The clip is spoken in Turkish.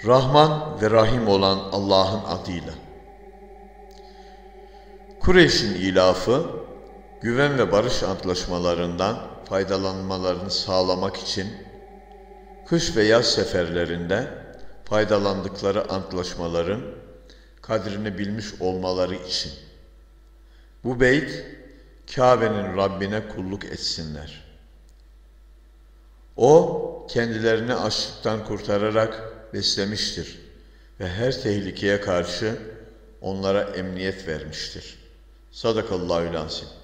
Rahman ve Rahim olan Allah'ın adıyla. Kureyş'in ilafı, güven ve barış antlaşmalarından faydalanmalarını sağlamak için kış ve yaz seferlerinde faydalandıkları antlaşmaların kadrini bilmiş olmaları için. Bu beyt, Kabe'nin Rabbine kulluk etsinler. O, kendilerini açlıktan kurtararak beslemiştir ve her tehlikeye karşı onlara emniyet vermiştir. Sadakallahül azim.